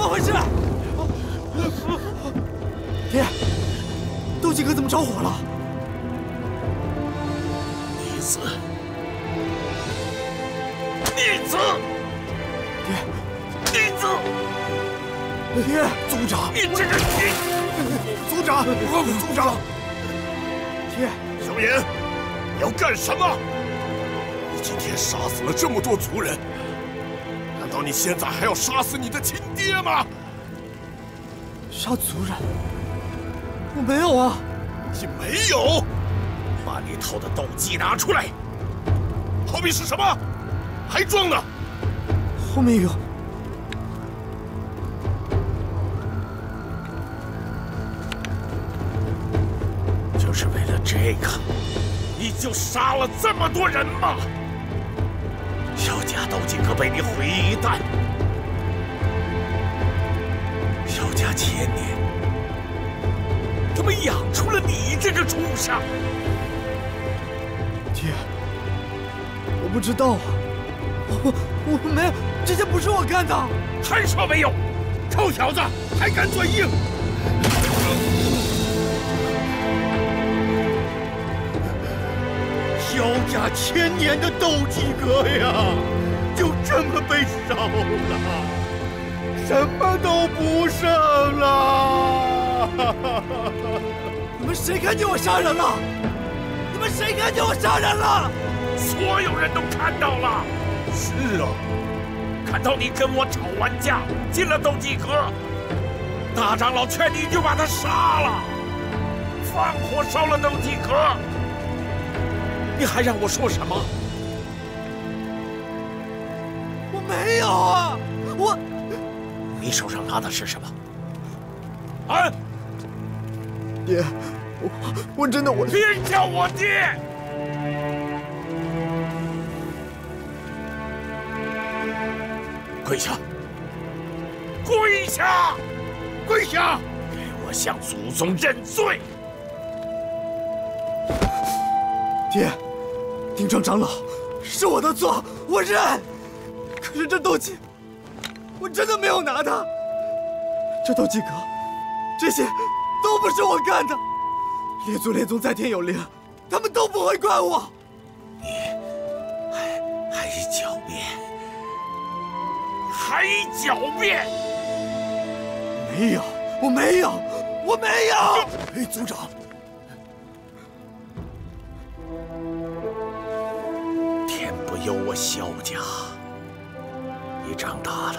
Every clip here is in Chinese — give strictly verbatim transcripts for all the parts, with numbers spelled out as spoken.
么回事？爹，斗鸡阁怎么着火了？ 逆子，逆子， 爹， 逆子！ 爹，族长， 你这个逆， 族长，族长，爹， 萧炎，你要干什么？你今天杀死了这么多族人，难道你现在还要杀死你的亲爹吗？ 杀族人？我没有啊！ 你没有？把你偷的斗技拿出来！后面是什么？还装呢？ 后面有。 就是为了这个，你就杀了这么多人吗？萧家斗技阁被你毁于一旦，萧家千年怎么养出了你这个畜生？ 爹，我不知道啊，我我没有，这些不是我干的。 还说没有？臭小子，还敢嘴硬！萧家千年的斗技阁呀，就这么被烧了，什么都不剩了！ 你们谁看见我杀人了？你们谁看见我杀人了？ 所有人都看到了。是啊，看到你跟我吵完架，进了斗技阁，大长老劝你就把他杀了，放火烧了斗技阁。你还让我说什么？ 我没有啊！我…… 你手上拿的是什么？啊！ 爹，我我真的我…… 别叫我爹！跪下！跪下！跪下！给我向祖宗认罪！ 爹。丁庄长老，是我的错，我认。可是这斗技，我真的没有拿它。这斗技阁，这些都不是我干的。列祖列宗在天有灵，他们都不会怪我。 你还还狡辩，还狡辩！ 没有，我没有，我没有。 哎，族长。有我萧家，你长大了，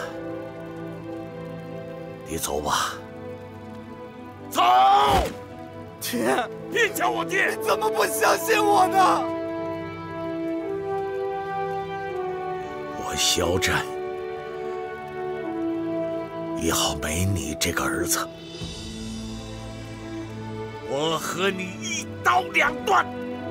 你走吧。走！ 爹， 别叫我爹！ 你怎么不相信我呢？ 我萧战以后没你这个儿子，我和你一刀两断。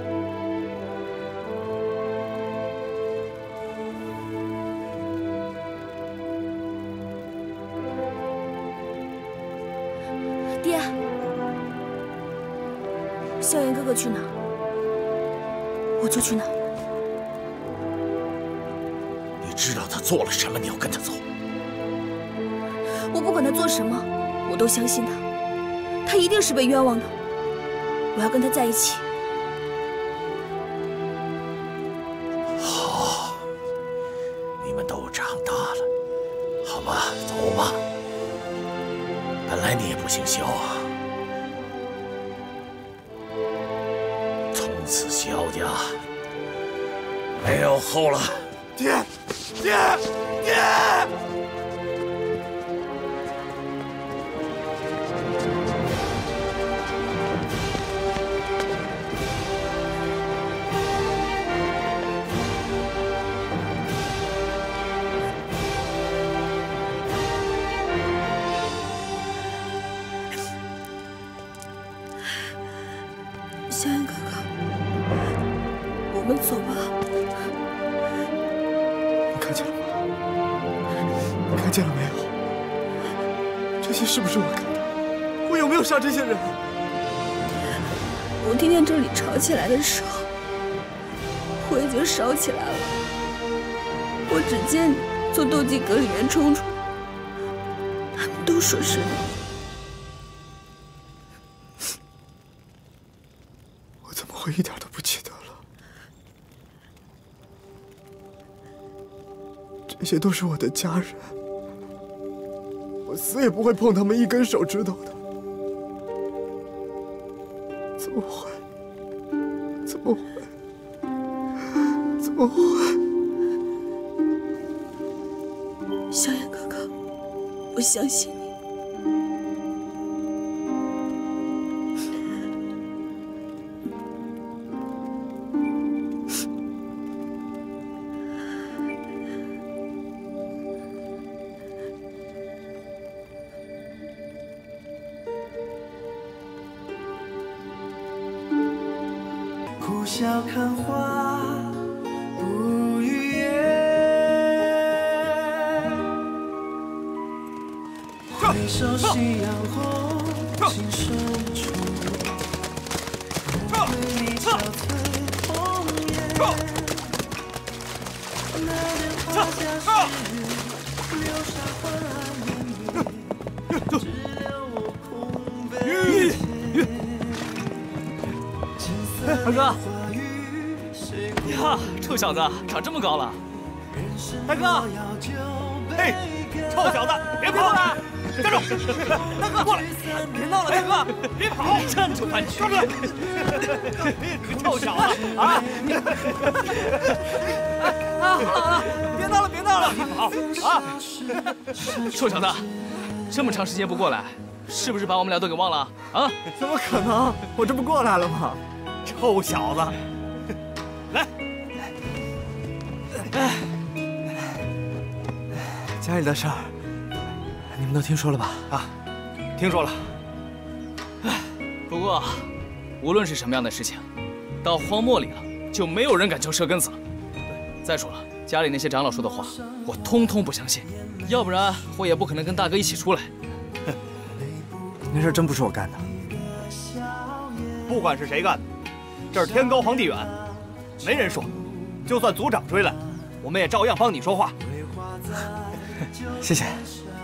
爹，萧炎哥哥去哪儿，我就去哪儿。 你知道他做了什么？你要跟他走？ 我不管他做什么，我都相信他，他一定是被冤枉的。我要跟他在一起。 好，你们都长大了，好吧，走吧。本来你也不姓萧啊，从此萧家没有后了。 爹，爹，爹！ 萧炎哥哥，我们走吧。 你看见了吗？你看见了没有？这些是不是我干的？我有没有杀这些人？ 我听见这里吵起来的时候，我已经烧起来了。我只见你从斗技阁里面冲出来， 都说是你。 我怎么会一点都不记得了？这些都是我的家人，我死也不会碰他们一根手指头的。怎么会？怎么会？怎么会？ 萧炎哥哥，我相信你。 苦笑看花不语言，回首夕阳红，尽手处，对你憔悴红颜。那年花下时，流沙昏暗烟雨，只留我空悲切。 二哥，呀，臭小子长这么高了！大哥， 嘿，臭小子，别跑了！站住！ 大哥，过来！别闹了，大哥，别跑！站住吧你！抓住！你个臭小子啊！啊，好了好了，别闹了别闹了！别跑啊！臭小子，这么长时间不过来，是不是把我们俩都给忘了啊？ 怎么可能？我这不过来了吗？ 臭小子，来！ 哎，家里的事儿，你们都听说了吧？ 啊，听说了。 哎，不过，无论是什么样的事情，到荒漠里了，就没有人敢嚼舌根子了。再说了，家里那些长老说的话，我通通不相信，要不然我也不可能跟大哥一起出来。 哼，那事真不是我干的。 不管是谁干的，这儿天高皇帝远，没人说。就算族长追来，我们也照样帮你说话。 谢谢。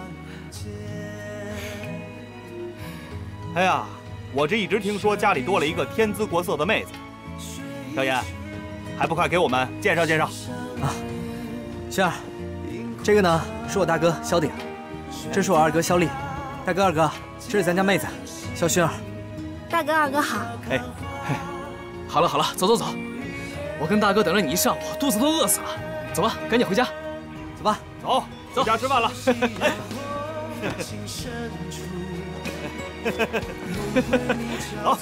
哎呀，我这一直听说家里多了一个天姿国色的妹子，小妍，还不快给我们介绍介绍？ 啊，薰儿，这个呢是我大哥萧鼎，这是我二哥萧立。大哥二哥，这是咱家妹子萧薰儿。 大哥二哥好。 哎，嘿，好了好了，走走走，我跟大哥等了你一上午，肚子都饿死了。走吧，赶紧回家。 走吧， 走， 走， 回家吃饭了。来。走。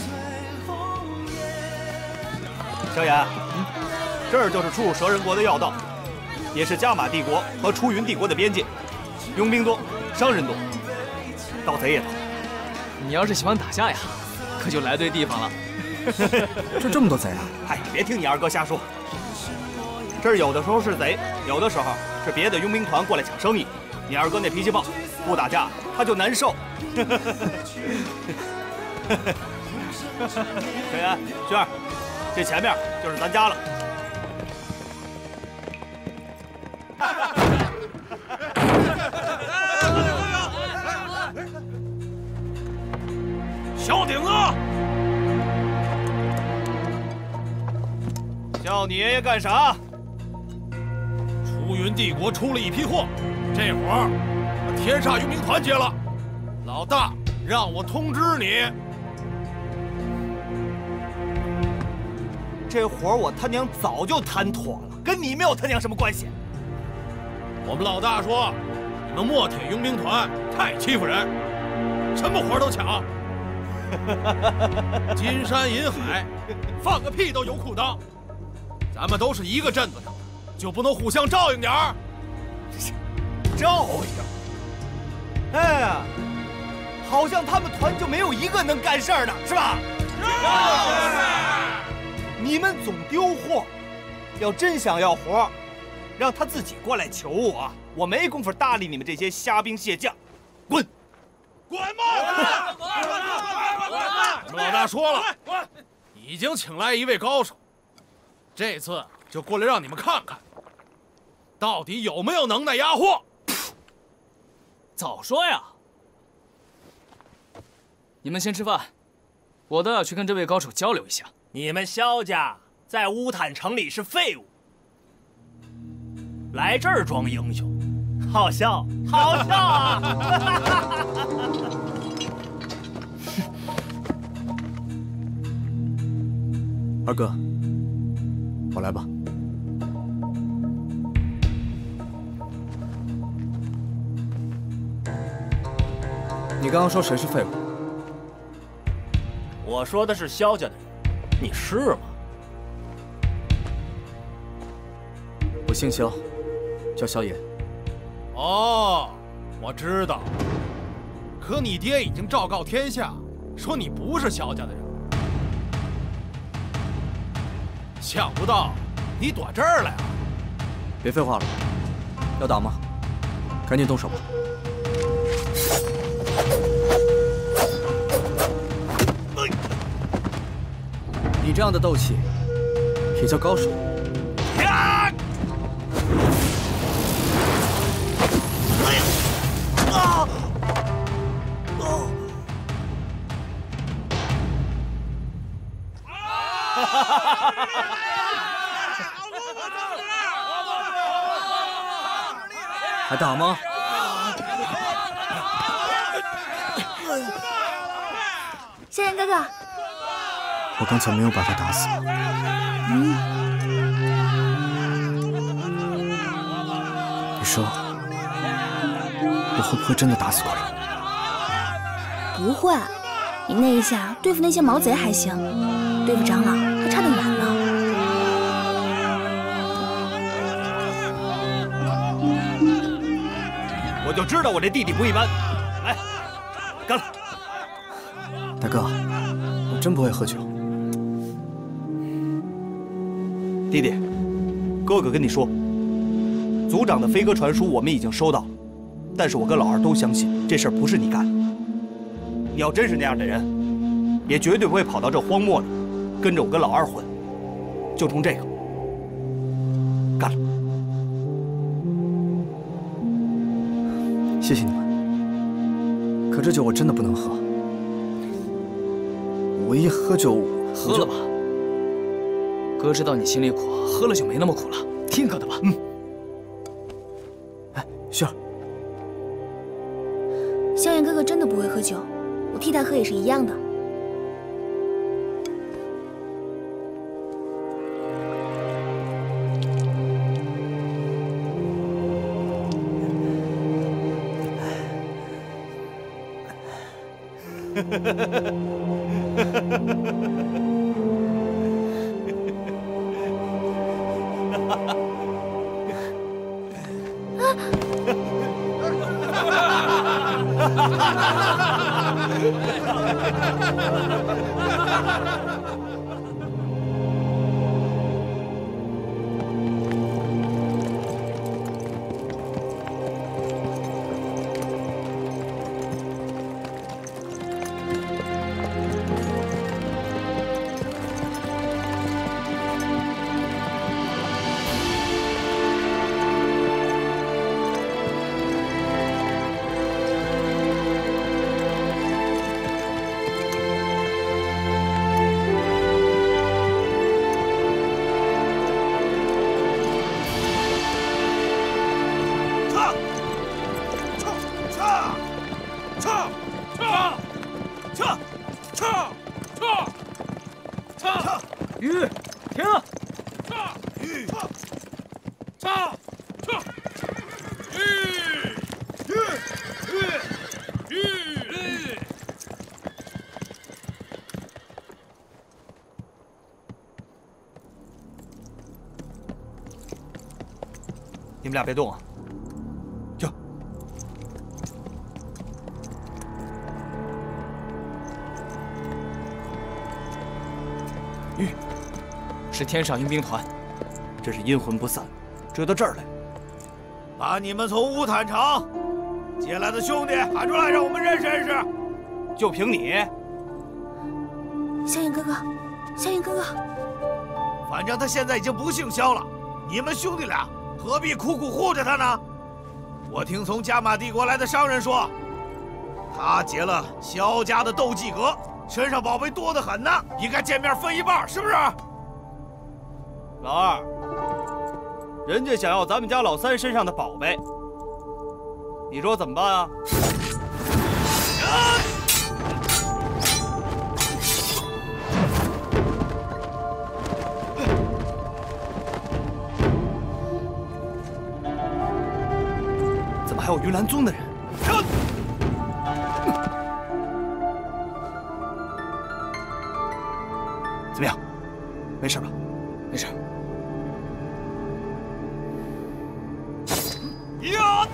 萧炎，嗯，这儿就是出入蛇人国的要道，也是加玛帝国和出云帝国的边界，佣兵多，商人多，盗贼也多。 你要是喜欢打架呀，可就来对地方了。 这这么多贼啊！ 嗨，别听你二哥瞎说。这儿有的时候是贼，有的时候是别的佣兵团过来抢生意。你二哥那脾气暴，不打架他就难受。小妍、薰儿，这前面就是咱家了。小鼎子，叫你爷爷干啥？ 出云帝国出了一批货，这活儿把天煞佣兵团接了。老大让我通知你， 这活儿我他娘早就谈妥了，跟你没有他娘什么关系。 我们老大说，你们墨铁佣兵团太欺负人，什么活儿都抢。金山银海，放个屁都有裤裆。咱们都是一个镇子的，就不能互相照应点儿？ 照应？哎呀，好像他们团就没有一个能干事儿的，是吧？是。你们总丢货，要真想要活，让他自己过来求我，我没工夫搭理你们这些虾兵蟹将，滚！ 滚吧！滚！滚！滚！我们老大说了，已经请来一位高手，这次就过来让你们看看，到底有没有能耐压货。 早说呀！ 你们先吃饭，我倒要去跟这位高手交流一下。 你们萧家在乌坦城里是废物，来这儿装英雄，好笑，好笑啊！ 二哥，我来吧。你刚刚说谁是废物？ 我说的是萧家的人，你是吗？ 我姓萧，叫萧炎。 哦，我知道。可你爹已经昭告天下，说你不是萧家的人。想不到你躲这儿来了。 别废话了，要打吗？赶紧动手吧。你这样的斗气，也叫高手？ 呀！ 啊！哦！ 还打吗？ 萧炎哥哥， 我刚才没有把他打死吗？ 嗯， 你说，我会不会真的打死过人？ 不会，你那一下对付那些毛贼还行，对付长老还差得远呢。 我就知道我这弟弟不一般，来，干了！ 大哥，我真不会喝酒。 弟弟，哥哥跟你说，族长的飞鸽传书我们已经收到，但是我跟老二都相信这事儿不是你干的。你要真是那样的人，也绝对不会跑到这荒漠里，跟着我跟老二混。就冲这个，干了！ 谢谢你们，可这酒我真的不能喝。我一喝酒， 喝了吧。哥知道你心里苦，喝了就没那么苦了。听哥的吧。 嗯。哎，萱儿， 萧炎哥哥真的不会喝酒，我替他喝也是一样的。 你们俩别动啊！就玉，是天上阴兵团， 这是阴魂不散，追到这儿来。 把你们从乌坦城接来的兄弟喊出来，让我们认识认识。 就凭你， 萧炎哥哥，萧炎哥哥， 反正他现在已经不姓萧了，你们兄弟俩何必苦苦护着他呢？我听从加玛帝国来的商人说， 他劫了萧家的斗技阁，身上宝贝多得很呢，应该见面分一半，是不是？ 老二，人家想要咱们家老三身上的宝贝，你说怎么办啊？啊！怎么还有云岚宗的人？怎么样？没事吧？ 没事。 呀！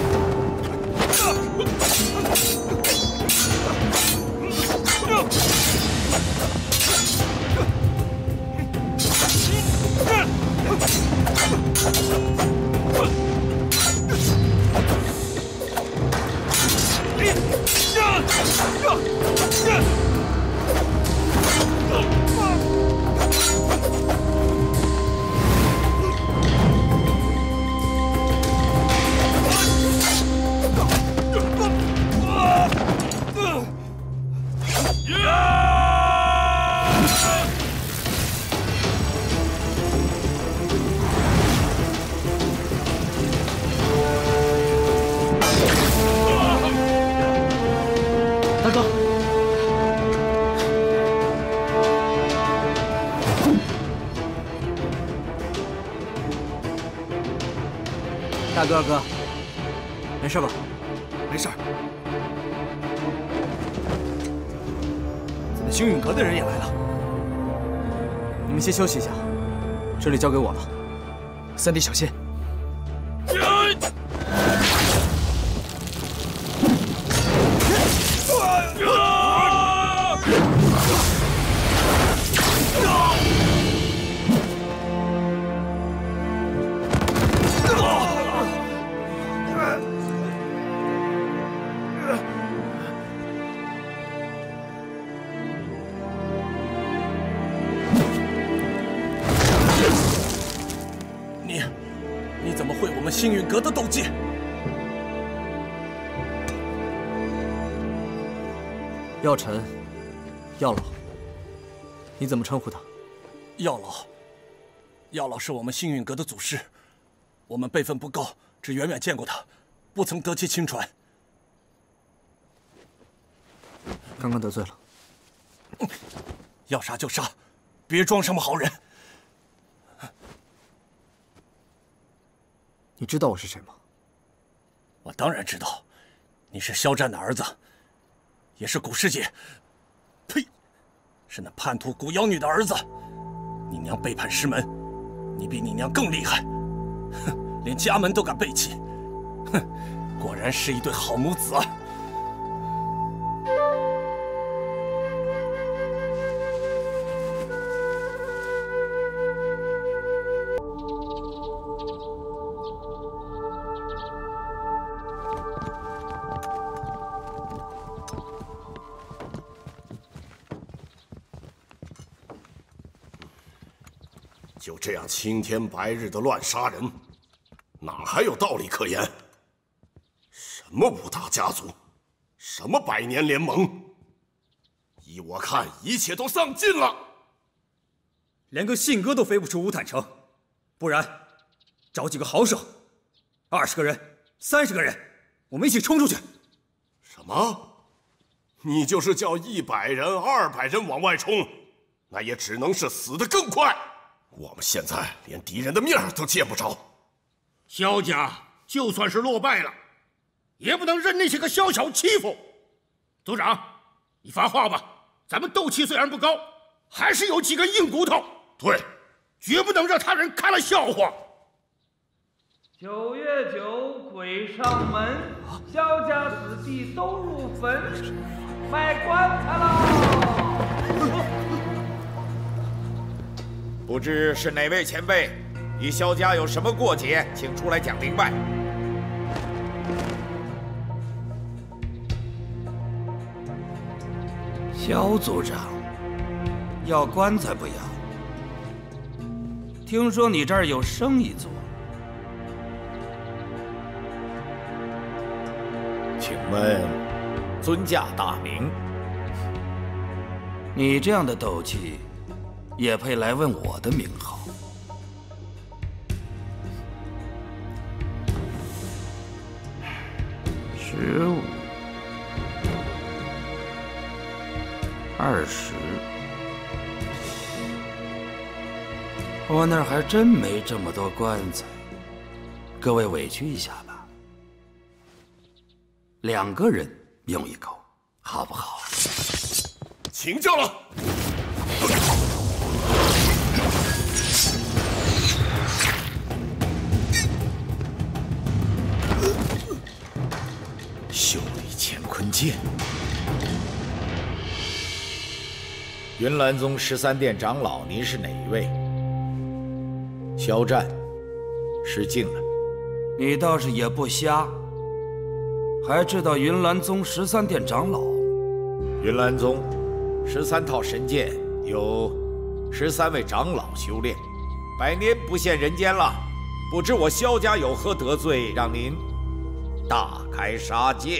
大哥，二哥，没事吧？ 没事。怎么星陨阁的人也来了？ 你们先休息一下，这里交给我了。 三弟小心。 星陨阁的斗技， 药尘，药老，你怎么称呼他？ 药老，药老是我们星陨阁的祖师，我们辈分不高，只远远见过他，不曾得其亲传。 刚刚得罪了， 要杀就杀，别装什么好人。 你知道我是谁吗？ 我当然知道，你是萧战的儿子，也是古师姐，呸，是那叛徒古妖女的儿子。你娘背叛师门，你比你娘更厉害，哼，连家门都敢背弃，哼，果然是一对好母子啊！ 就这样青天白日的乱杀人，哪还有道理可言？什么五大家族，什么百年联盟，依我看，一切都丧尽了。 连个信鸽都飞不出乌坦城，不然找几个好手，二十个人、三十个人，我们一起冲出去。 什么？你就是叫一百人、二百人往外冲，那也只能是死得更快。 我们现在连敌人的面都见不着， 萧家就算是落败了，也不能任那些个宵小欺负。族长，你发话吧！咱们斗气虽然不高，还是有几根硬骨头。 对， 绝不能让他人看了笑话。 九月九，鬼上门，萧家子弟都入坟，卖棺材喽！ 不知是哪位前辈与萧家有什么过节，请出来讲明白。 萧族长，要棺材不要？听说你这儿有生意做， 请问尊驾大名。你这样的斗气，也配来问我的名号？十五、二十，我那儿还真没这么多棺材。各位委屈一下吧，两个人用一口，好不好？ 请教了。 修理乾坤剑。云岚宗十三殿长老，您是哪一位？肖战，失敬了。 你倒是也不瞎，还知道云岚宗十三殿长老？ 云岚宗十三套神剑，有十三位长老修炼，百年不现人间了。不知我萧家有何得罪，让您大开杀戒？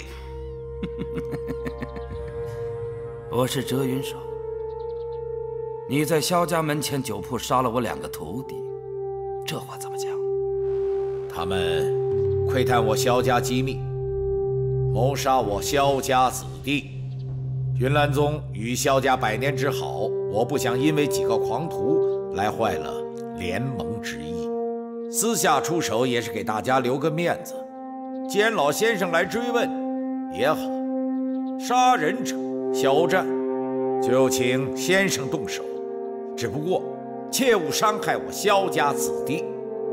我是折云手，你在萧家门前酒铺杀了我两个徒弟，这话怎么讲？ 他们窥探我萧家机密，谋杀我萧家子弟。云岚宗与萧家百年之好，我不想因为几个狂徒来坏了联盟之意。私下出手也是给大家留个面子。既然老先生来追问，也好。杀人者肖战，就请先生动手。只不过切勿伤害我萧家子弟。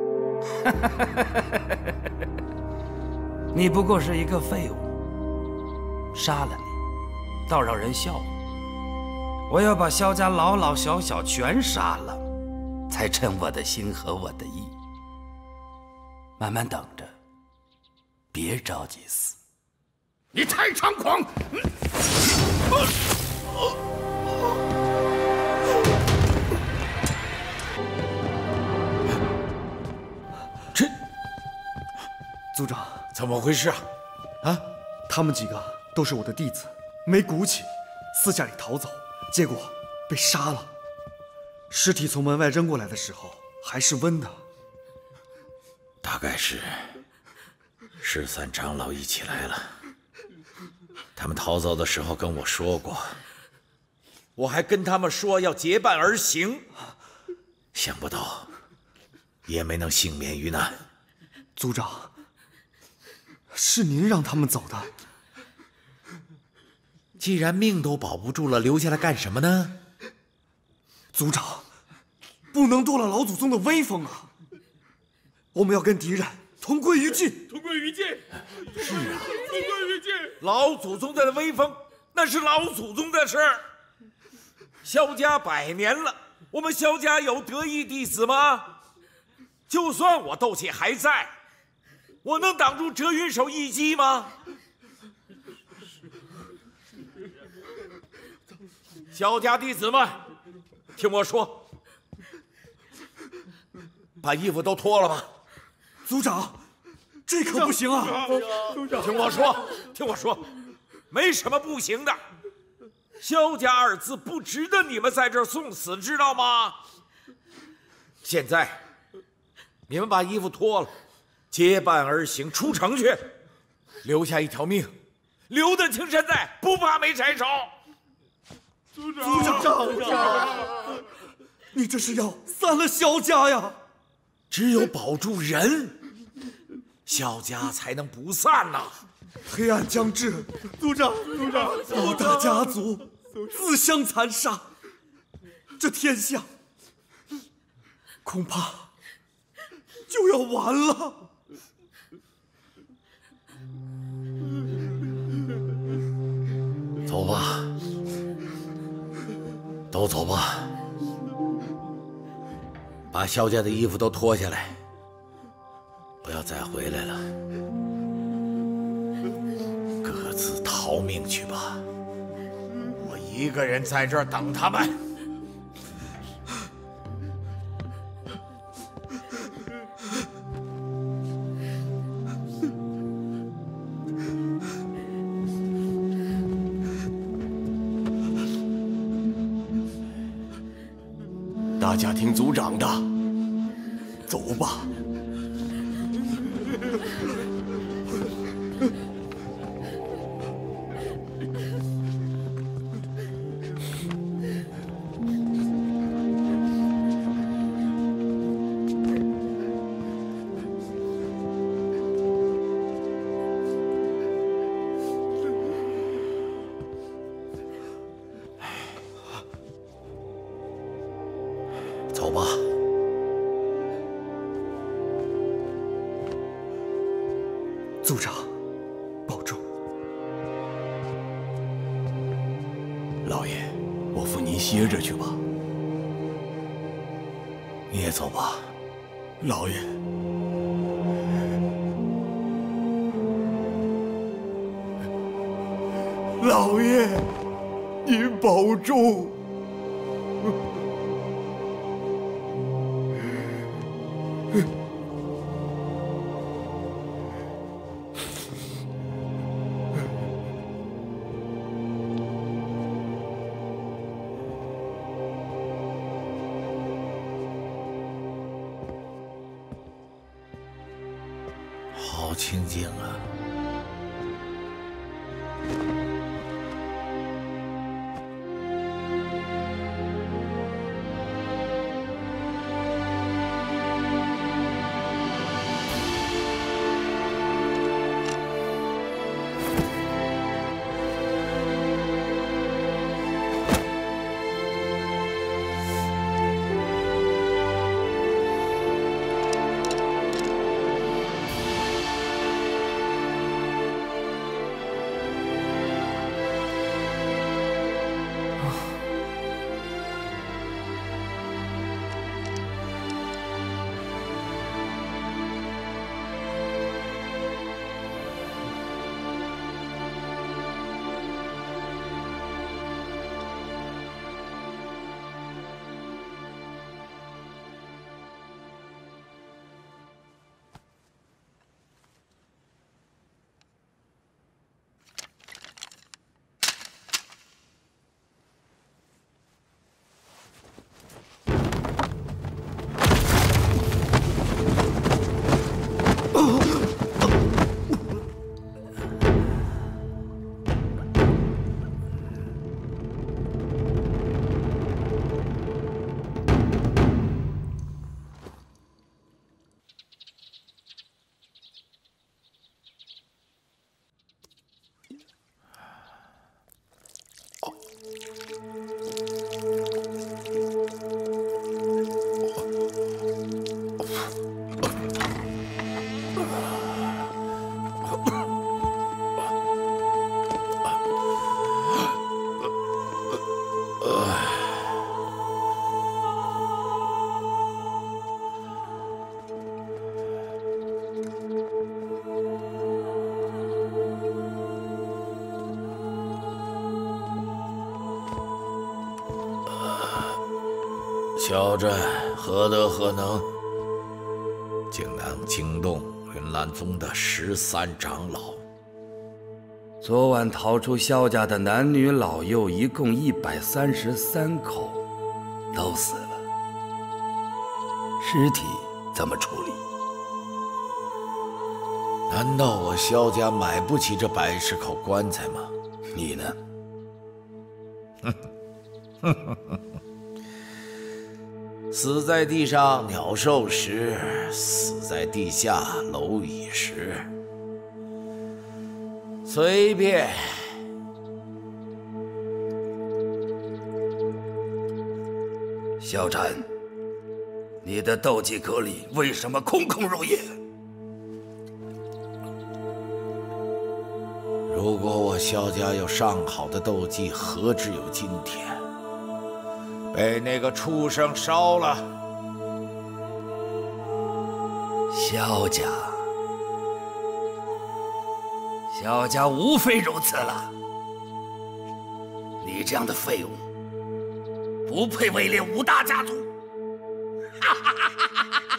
你不过是一个废物，杀了你，倒让人笑话。我要把萧家老老小小全杀了，才称我的心和我的意。慢慢等着，别着急死。 你太猖狂！ 这，族长， 怎么回事啊？啊， 他们几个都是我的弟子，没骨气，私下里逃走，结果被杀了。尸体从门外扔过来的时候还是温的。 大概是十三长老一起来了。他们逃走的时候跟我说过，我还跟他们说要结伴而行，想不到也没能幸免于难。 族长，是您让他们走的。 既然命都保不住了，留下来干什么呢？ 族长，不能夺了老祖宗的威风啊！我们要跟敌人同归于尽。 同归于尽。 是啊， 同归于尽。 老祖宗的威风，那是老祖宗的事儿。萧家百年了，我们萧家有得意弟子吗？就算我斗气还在，我能挡住折云手一击吗？萧家弟子们，听我说，把衣服都脱了吧。 族长，这可不行啊！ 族长， 听我说，听我说，没什么不行的。萧家二字不值得你们在这儿送死，知道吗？现在，你们把衣服脱了，结伴而行，出城去，留下一条命，留得青山在，不怕没柴烧。 族长， 族长，族长，你这是要散了萧家呀！ 只有保住人，萧家才能不散呐！ 黑暗将至， 族长，族长， 老大家族自相残杀，这天下恐怕就要完了。 走吧，都走吧，把萧家的衣服都脱下来，不要再回来了，各自逃命去吧。我一个人在这儿等他们。 大家听族长的，走吧。走吧。 族长，保重。 老爷，我扶您歇着去吧。你也走吧， 老爷。老爷，您保重。 好清静啊！ 小镇何德何能，竟能惊动云岚宗的十三长老？昨晚逃出萧家的男女老幼一共一百三十三口，都死了。尸体怎么处理？难道我萧家买不起这百十口棺材吗？你呢？哼哼哼哼。死在地上鸟兽食，死在地下蝼蚁食，随便。萧战，你的斗技阁里为什么空空如也？如果我萧家有上好的斗技，何止有今天？被那个畜生烧了。萧家，萧家无非如此了。你这样的废物，不配位列五大家族。哈哈哈哈哈哈！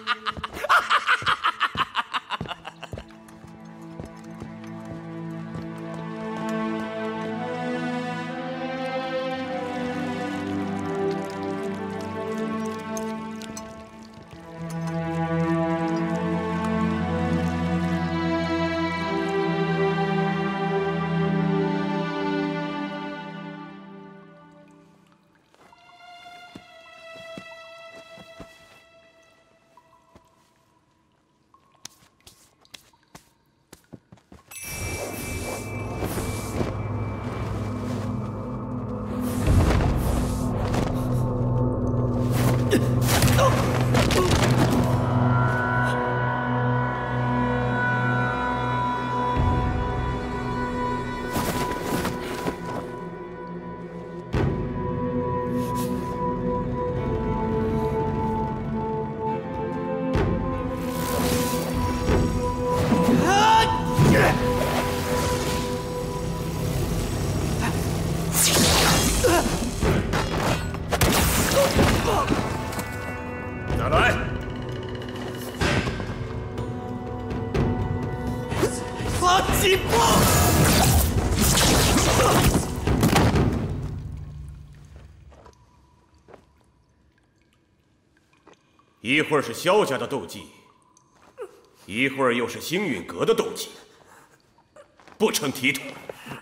一会儿是萧家的斗技，一会儿又是星陨阁的斗技，不成体统。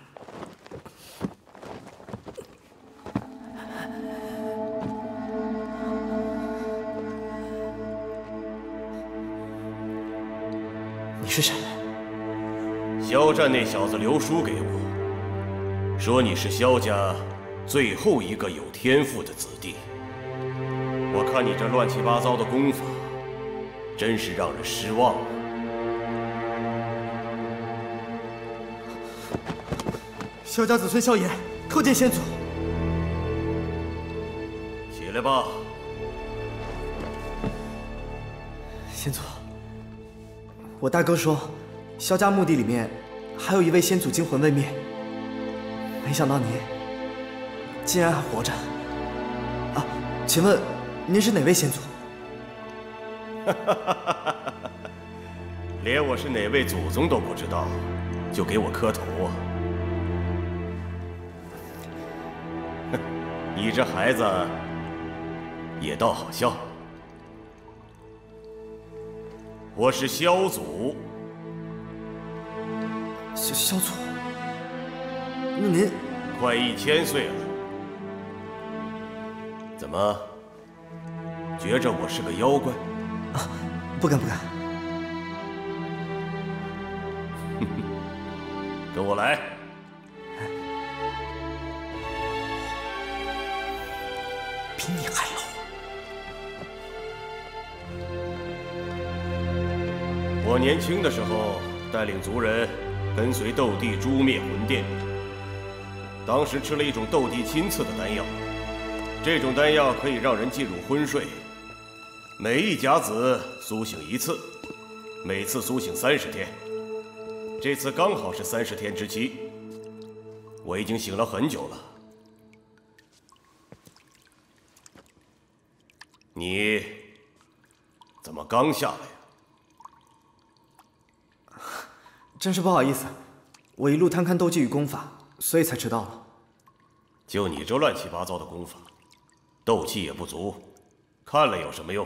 你是谁？ 萧战那小子留书给我，说你是萧家最后一个有天赋的子弟。 我看你这乱七八糟的功法，真是让人失望了。 萧家子孙萧炎叩见先祖。 起来吧， 先祖。我大哥说，萧家墓地里面还有一位先祖惊魂未灭，没想到您竟然还活着。啊，请问？ 您是哪位先祖？ 连我是哪位祖宗都不知道，就给我磕头啊！你这孩子也倒好笑。我是萧祖。 萧萧祖？那您快一千岁了，怎么？ 觉着我是个妖怪？ 啊，不敢不敢。 跟我来。 比你还老。 我年轻的时候带领族人跟随斗帝诛灭魂殿，当时吃了一种斗帝亲赐的丹药，这种丹药可以让人进入昏睡。 每一甲子苏醒一次，每次苏醒三十天。这次刚好是三十天之期。我已经醒了很久了。你怎么刚下来呀？真是不好意思，我一路贪看斗技与功法，所以才迟到了。 就你这乱七八糟的功法，斗气也不足，看了有什么用？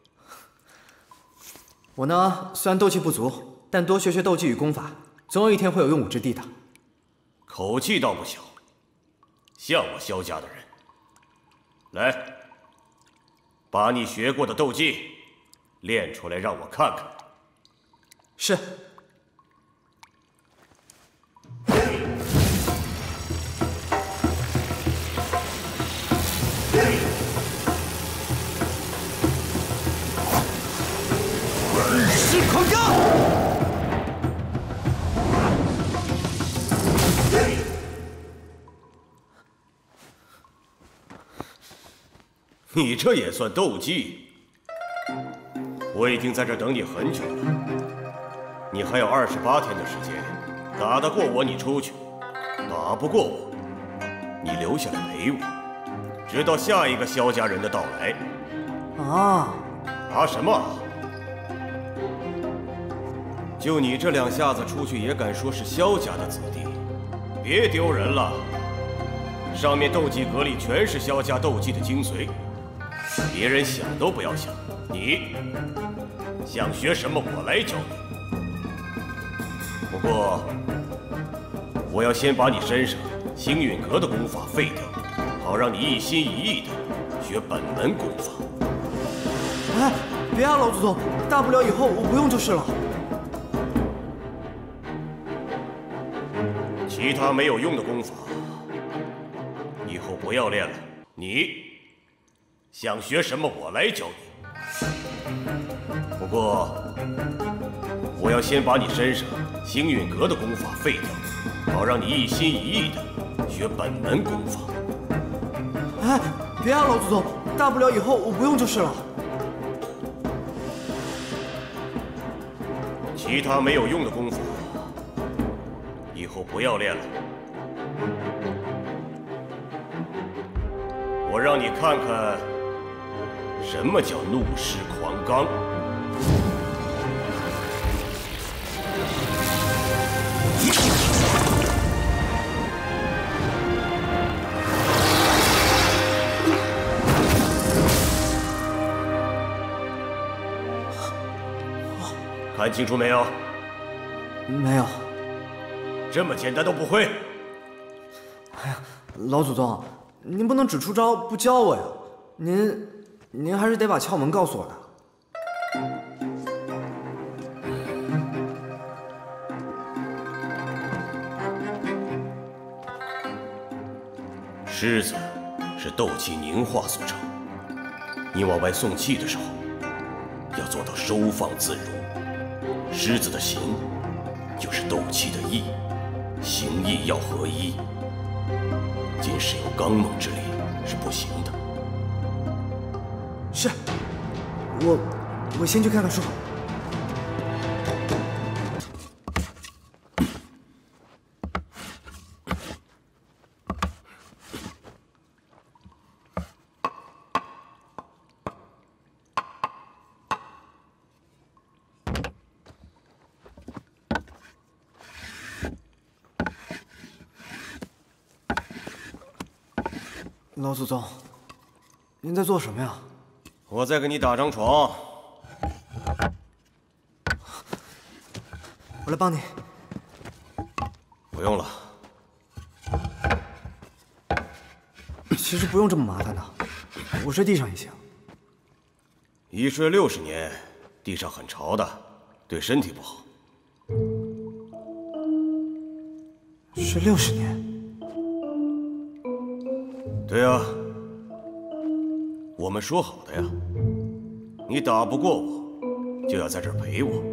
我呢，虽然斗气不足，但多学学斗技与功法，总有一天会有用武之地的。 口气倒不小，像我萧家的人。来，把你学过的斗技练出来，让我看看。 是。是狂罡！ 你这也算斗技？我已经在这等你很久了。你还有二十八天的时间，打得过我你出去，打不过我，你留下来陪我，直到下一个萧家人的到来。 啊！ 啊什么啊？ 就你这两下子出去也敢说是萧家的子弟，别丢人了。上面斗技阁里全是萧家斗技的精髓，别人想都不要想。你想学什么，我来教你。不过，我要先把你身上星陨阁的功法废掉，好让你一心一意的学本门功法。 哎，别啊，老祖宗，大不了以后我不用就是了。 其他没有用的功法，以后不要练了。你想学什么，我来教你。不过，我要先把你身上星陨阁的功法废掉，好让你一心一意的学本门功法。 哎，别啊，老祖宗，大不了以后我不用就是了。 其他没有用的功法。 以后不要练了，我让你看看什么叫怒尸狂罡。 看清楚没有？ 没有。 这么简单都不会？ 哎呀，老祖宗，您不能只出招不教我呀！您，您还是得把窍门告诉我的。 狮子是斗气凝化所成，你往外送气的时候，要做到收放自如。狮子的形就是斗气的意，形意要合一。仅使用刚猛之力是不行的。 是，我我先去看看书。老祖宗，您在做什么呀？ 我在给你打张床。 我来帮你。 不用了。 其实不用这么麻烦的，我睡地上也行。 一睡六十年，地上很潮的，对身体不好。 睡六十年？ 对呀，我们说好的呀，你打不过我，就要在这儿陪我。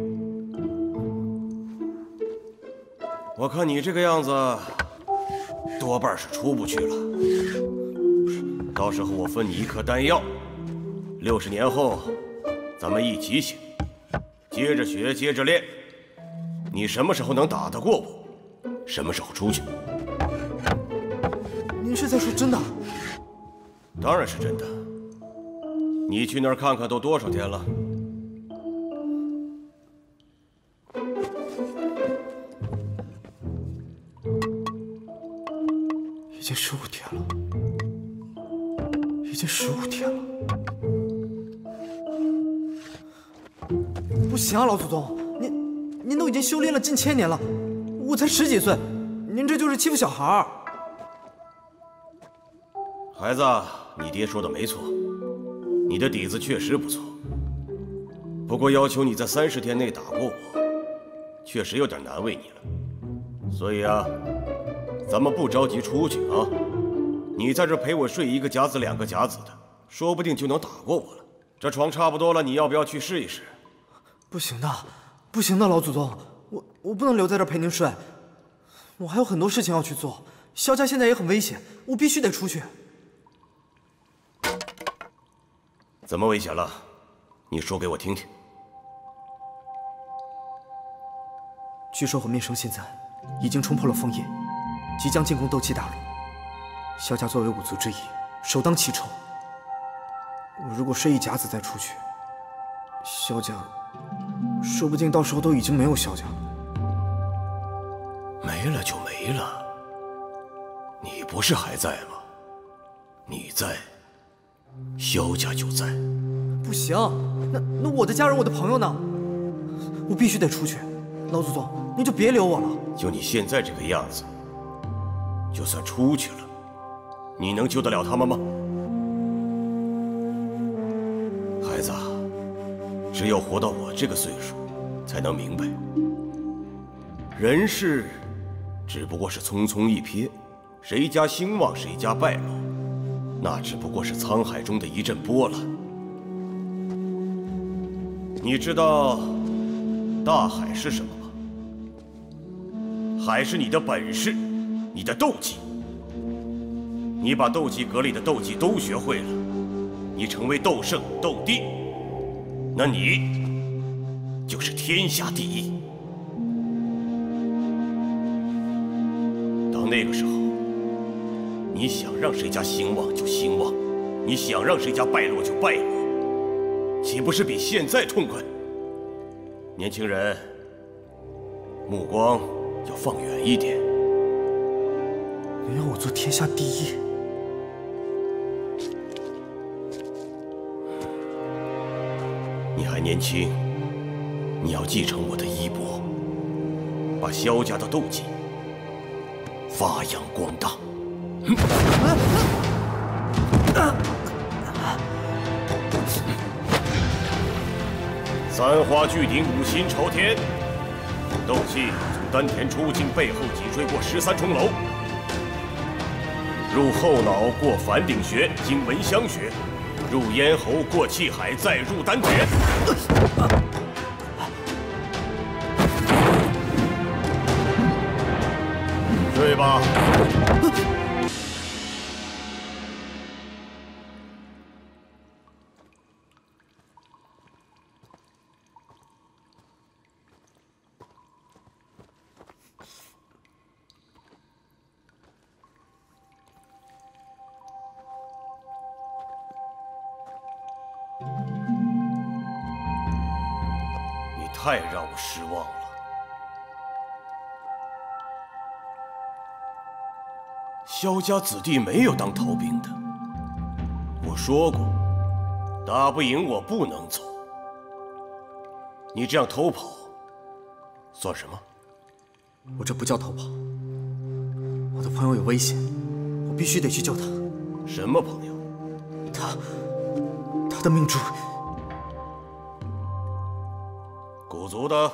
我看你这个样子，多半是出不去了。到时候我分你一颗丹药，六十年后，咱们一起醒，接着学，接着练。你什么时候能打得过我，什么时候出去。 您是在说真的？ 当然是真的。你去那儿看看，都多少天了？ 已经十五天了，已经十五天了。不行啊，老祖宗，您您都已经修炼了近千年了，我才十几岁，您这就是欺负小孩儿。 孩子，你爹说的没错，你的底子确实不错。不过要求你在三十天内打过我，确实有点难为你了。所以啊，咱们不着急出去啊，你在这陪我睡一个甲子两个甲子的，说不定就能打过我了。这床差不多了，你要不要去试一试？ 不行的，不行的，老祖宗，我我不能留在这儿陪您睡，我还有很多事情要去做。萧家现在也很危险，我必须得出去。 怎么危险了？你说给我听听。 据说魂灭生现在已经冲破了枫叶，即将进攻斗气大陆。萧家作为五族之一，首当其冲。我如果睡一甲子再出去，萧家说不定到时候都已经没有萧家了。 没了就没了，你不是还在吗？你在，萧家就在。 不行，那那我的家人、我的朋友呢？我必须得出去。老祖宗，您就别留我了。 就你现在这个样子，就算出去了，你能救得了他们吗？孩子，只有活到我这个岁数，才能明白，人世只不过是匆匆一瞥，谁家兴旺，谁家败落，那只不过是沧海中的一阵波澜。你知道大海是什么吗？海是你的本事，你的斗技。你把斗技阁里的斗技都学会了，你成为斗圣、斗帝，那你就是天下第一。到那个时候，你想让谁家兴旺就兴旺，你想让谁家败落就败落，岂不是比现在痛快？年轻人，目光要放远一点。 你让我做天下第一？ 你还年轻， 你要继承我的衣钵，把萧家的斗技发扬光大。三花聚顶，五心朝天。斗气从丹田出，经背后脊椎过十三重楼，入后脑过反顶穴，经闻香穴，入咽喉过气海，再入丹田。睡吧。你太让我失望了。萧家子弟没有当逃兵的。我说过，打不赢我不能走。你这样偷跑，算什么？ 我这不叫偷跑。我的朋友有危险，我必须得去救他。 什么朋友？ 他，他的命珠。 古族的。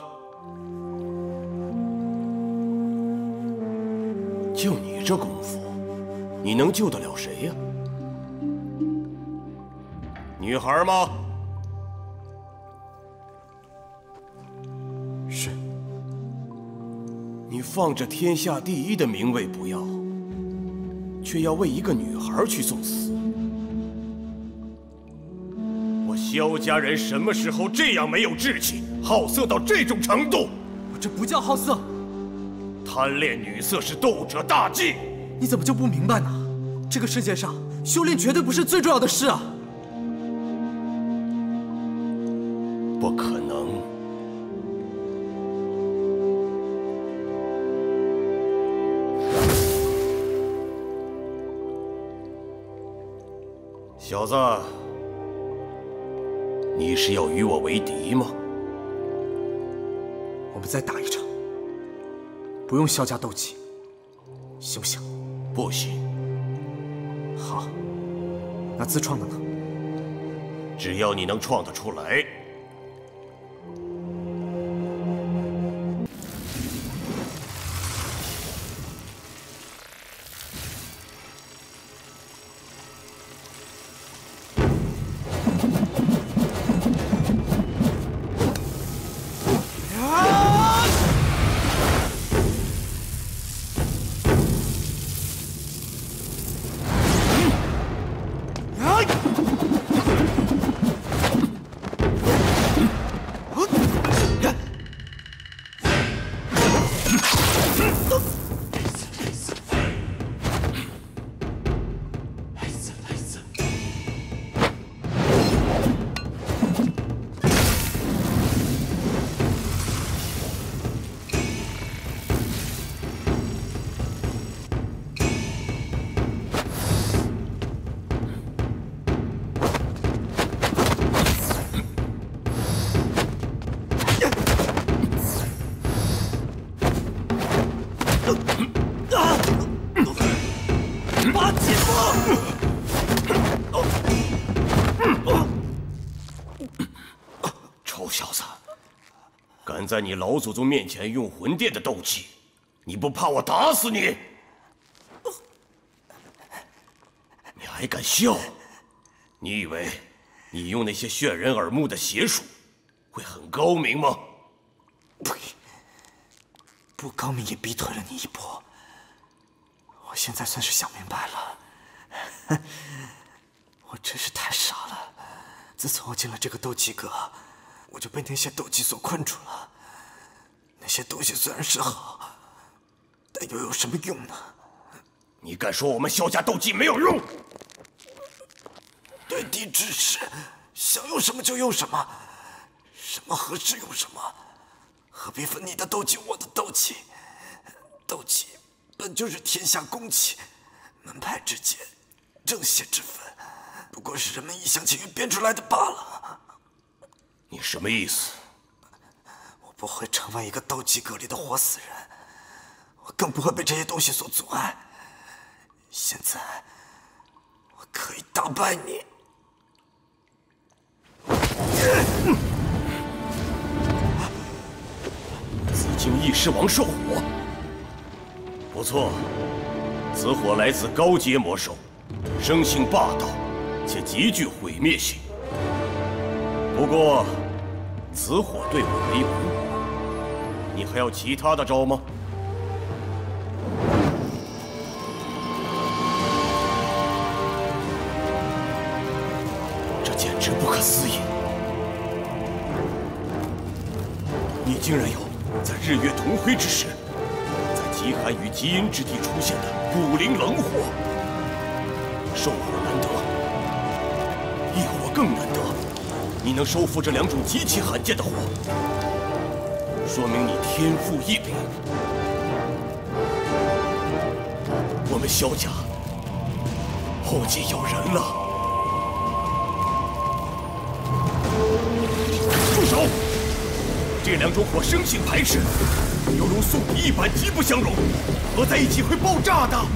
就你这功夫，你能救得了谁呀？女孩吗？ 是。 你放着天下第一的名位不要，却要为一个女孩去送死。我萧家人什么时候这样没有志气，好色到这种程度？ 我这不叫好色。 贪恋女色是斗者大忌。 你怎么就不明白呢？这个世界上，修炼绝对不是最重要的事啊！ 不可能。小子，你是要与我为敌吗？ 我们再打一场，不用萧家斗气，行不行？ 不行。 好，那自创的呢？ 只要你能创得出来。臭小子，敢在你老祖宗面前用魂殿的斗气，你不怕我打死你？你还敢笑？你以为你用那些炫人耳目的邪术会很高明吗？ 呸！不高明也逼退了你一步。我现在算是想明白了，我真是太傻了。自从我进了这个斗技阁，我就被那些斗技所困住了。那些东西虽然是好，但又有什么用呢？ 你敢说我们萧家斗技没有用？ 对敌之事，想用什么就用什么，什么合适用什么，何必分你的斗技我的斗技？斗技本就是天下公器，门派之间正邪之分，不过是人们一厢情愿编出来的罢了。 你什么意思？ 不会成为一个斗技阁里的活死人，我更不会被这些东西所阻碍。现在，我可以打败你。 紫荆翼狮王兽火，不错，此火来自高阶魔兽，生性霸道，且极具毁灭性。不过，此火对我没无，你还有其他的招吗？这简直不可思议！你竟然有在日月同辉之时，在极寒与极阴之地出现的古灵冷火。兽火难得，异火更难得。你能收服这两种极其罕见的火，说明你天赋异禀。我们萧家后继有人了。住手！这两种火生性排斥，犹如素体一般，极不相容，合在一起会爆炸的。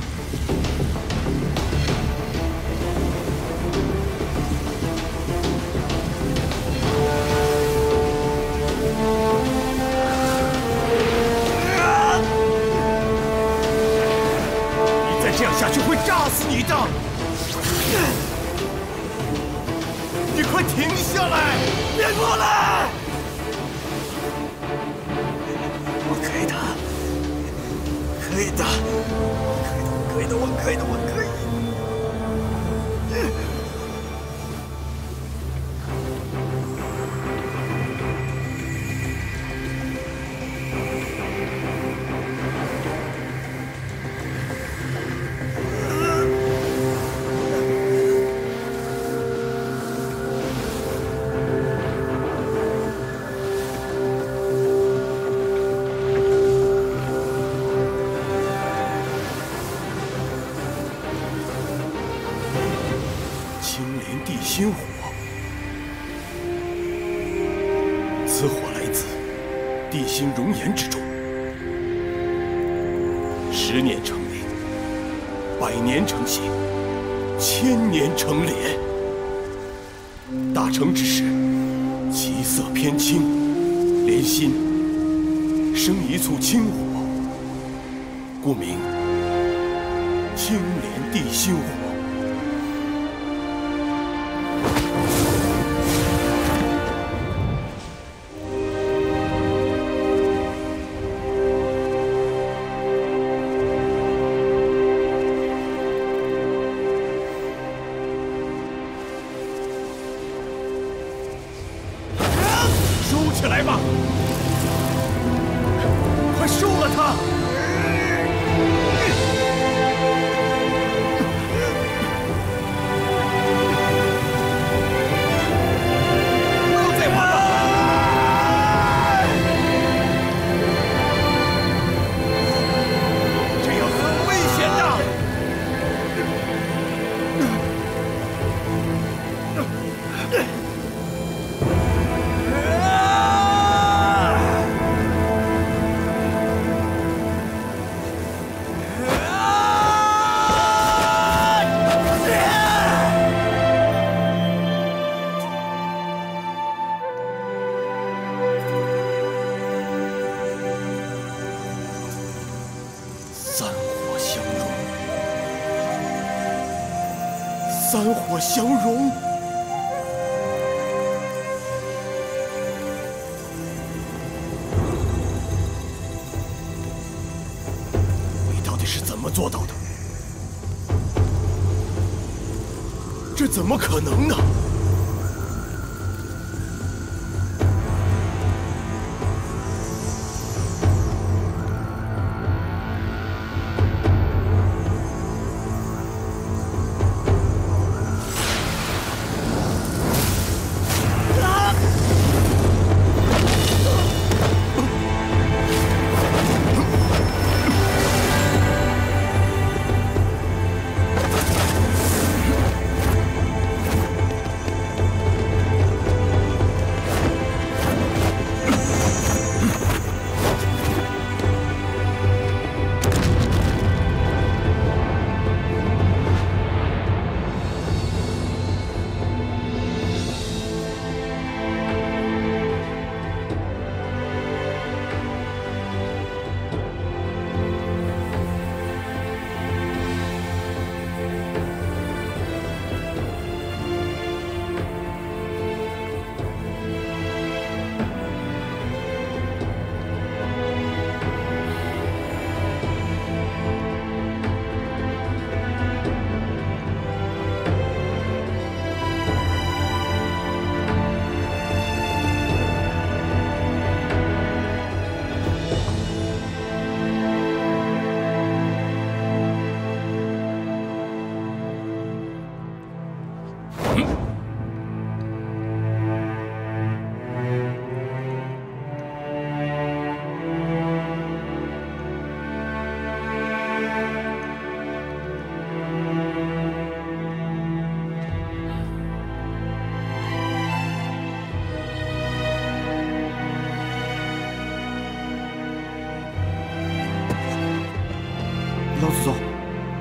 你再这样下去会炸死你的！你快停下来！别过来！ 可以的，可以的，可以的，我可以的，我可以。 心火，此火来自地心熔岩之中，十年成林，百年成形，千年成莲。大成之时，其色偏青，莲心生一簇青火，故名青莲地心火。 起来吧！快收了他！不要再玩了！这样很危险的。三火相融，你到底是怎么做到的？这怎么可能呢？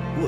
我，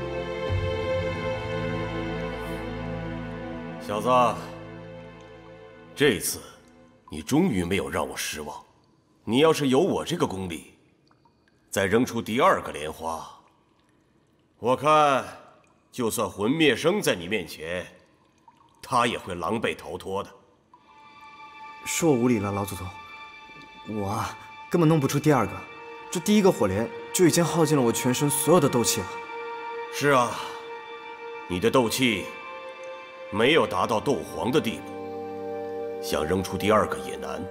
小子，这次你终于没有让我失望。你要是有我这个功力，再扔出第二个莲花，我看就算魂灭生在你面前，他也会狼狈逃脱的。 是我无礼了，老祖宗。我啊，根本弄不出第二个。这第一个火莲就已经耗尽了我全身所有的斗气了。 是啊，你的斗气没有达到斗皇的地步，想扔出第二个也难。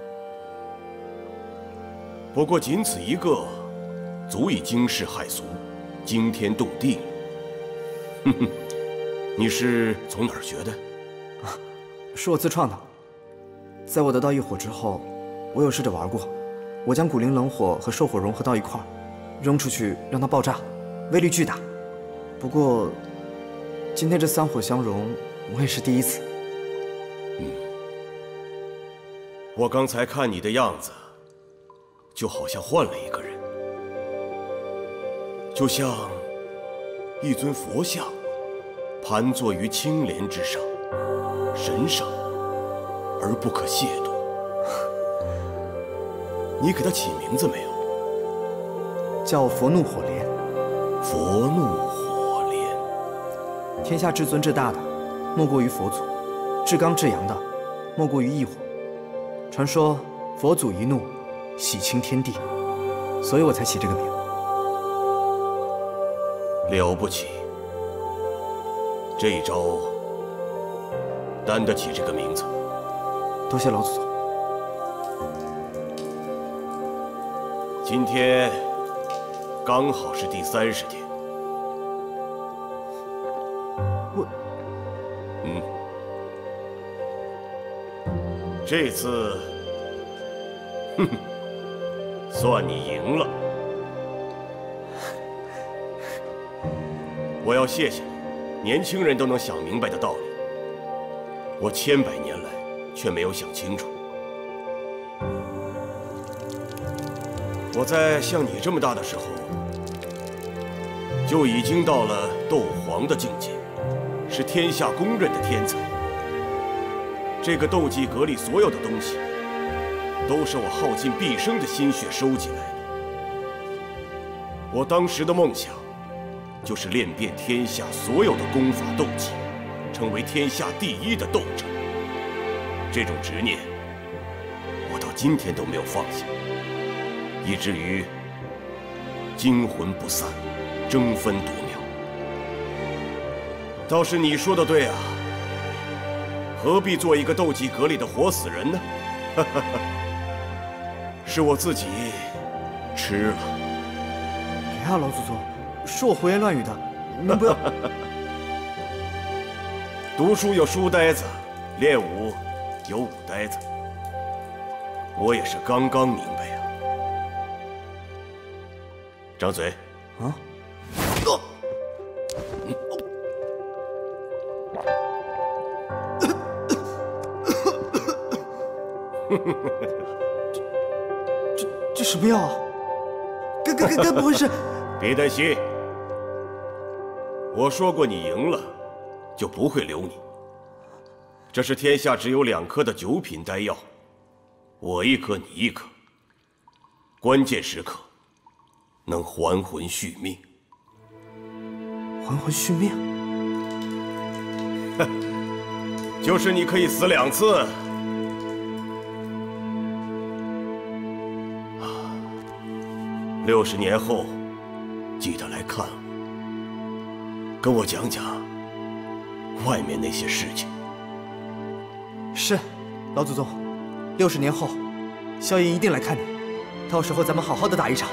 不过仅此一个，足以惊世骇俗，惊天动地了。哼哼，你是从哪儿学的？ 啊，是我自创的。在我得到异火之后，我有试着玩过。我将古灵冷火和兽火融合到一块儿，扔出去让它爆炸，威力巨大。不过，今天这三火相融，我也是第一次。 嗯，我刚才看你的样子，就好像换了一个人，就像一尊佛像，盘坐于青莲之上，神圣而不可亵渎。你给他起名字没有？ 叫佛怒火莲。 佛怒火莲。 天下至尊至大的，莫过于佛祖；至刚至阳的，莫过于异火。传说佛祖一怒，洗清天地，所以我才起这个名。 了不起！这一招担得起这个名字。 多谢老祖宗。 今天刚好是第三十天。 我， 嗯，这次，哼哼，算你赢了。我要谢谢你，年轻人都能想明白的道理，我千百年来却没有想清楚。我在像你这么大的时候，就已经到了斗皇的境界，是天下公认的天才。这个斗技阁里所有的东西，都是我耗尽毕生的心血收集来的。我当时的梦想，就是练遍天下所有的功法斗技，成为天下第一的斗者。这种执念，我到今天都没有放下。以至于惊魂不散，争分夺秒。倒是你说的对啊，何必做一个斗技阁里的活死人呢？是我自己吃了。 别啊，老祖宗，是我胡言乱语的，能不要？ 读书有书呆子，练武有武呆子。我也是刚刚明白呀。张嘴！ 啊！这这这什么药啊？该该该该不会是？ 别担心，我说过你赢了，就不会留你。这是天下只有两颗的九品丹药，我一颗，你一颗，关键时刻。能还魂续命， 还魂续命， 就是你可以死两次。六十年后，记得来看我，跟我讲讲外面那些事情。 是，老祖宗，六十年后，萧炎一定来看你，到时候咱们好好的打一场。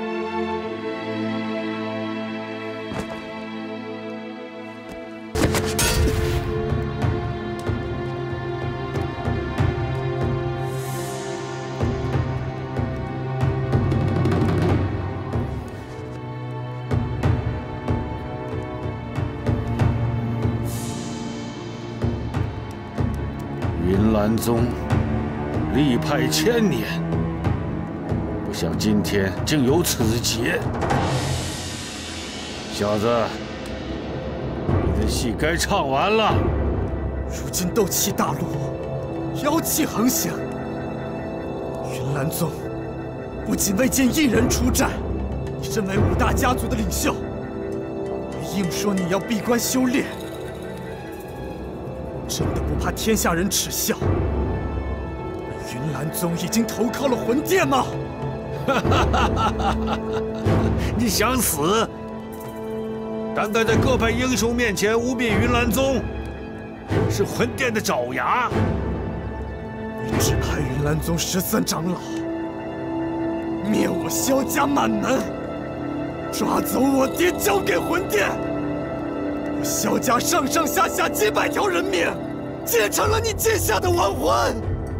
云岚宗立派千年，不想今天竟有此劫。 小子，你的戏该唱完了。 如今斗气大陆，妖气横行，云岚宗不仅未见一人出战，你身为五大家族的领袖，还硬说你要闭关修炼，真的不怕天下人耻笑？云岚宗已经投靠了魂殿吗？ 你想死？胆敢在各派英雄面前污蔑云岚宗，是魂殿的爪牙。 你只派云岚宗十三长老灭我萧家满门，抓走我爹交给魂殿，我萧家上上下下几百条人命，结成了你结下的亡魂。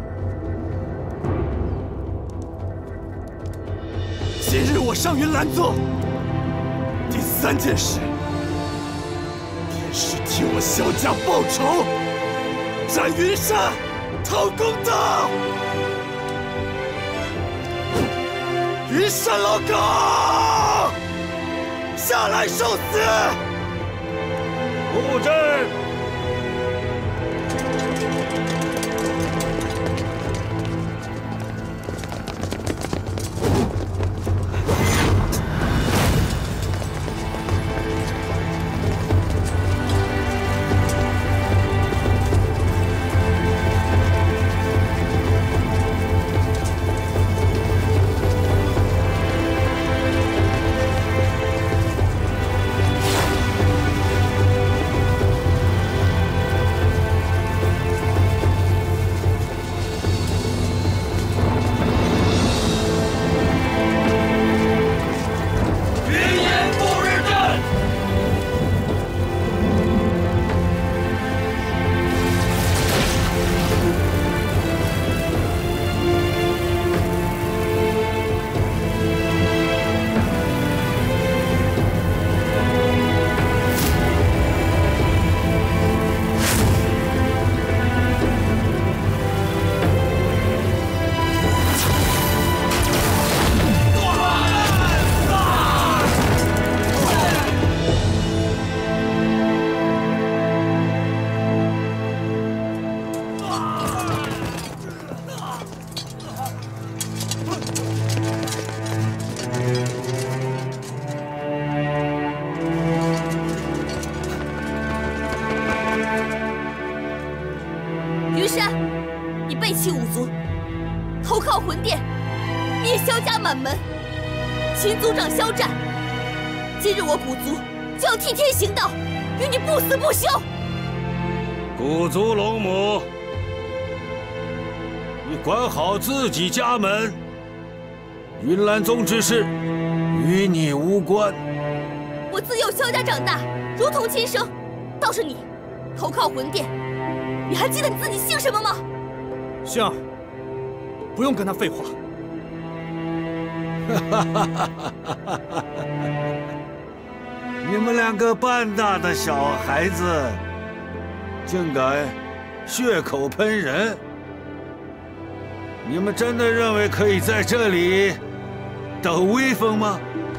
今日我上云岚宗，第三件事便是替我萧家报仇，斩云山，讨公道。云山老狗，下来受死！ 布阵。 云山，你背弃五族，投靠魂殿，灭萧家满门。秦族长萧战，今日我古族就要替天行道，与你不死不休。 古族龙母，你管好自己家门，云岚宗之事与你无关。 我自幼萧家长大，如同亲生。倒是你，投靠魂殿，你还记得你自己姓什么吗？ 薰儿，不用跟他废话。 你们两个半大的小孩子，竟敢血口喷人！你们真的认为可以在这里抖威风吗？